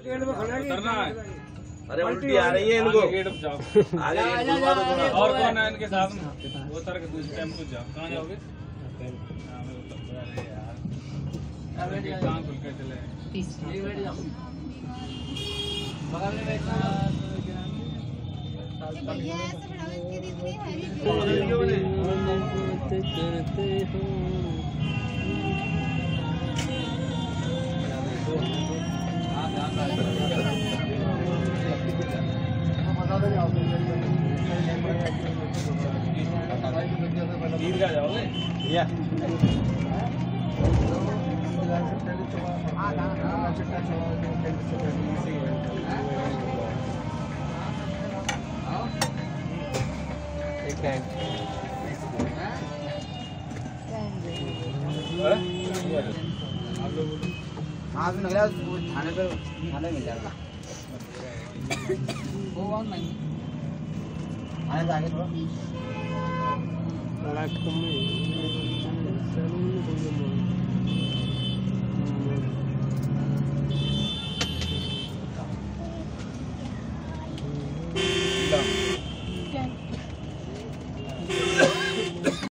उतरना है। अरे उल्टी आ रही है इनको। गेट पे जाओ। आगे खुलवा दो थोड़ा। और कौन है इनके साथ में? वो उतर के दूसरे टेम्पो जाओ। कहाँ जाओगे? हाँ, मैं उतर गया। अरे यार, कहाँ खुल के चले? भैया ऐसे बढ़ाओ इसकी दीदी हैवी दीर्घा जाओगे? हाँ तो निकला थाने पे थाने मिल जाएगा वो कौन नहीं आने से आगे थोड़ा लाख कम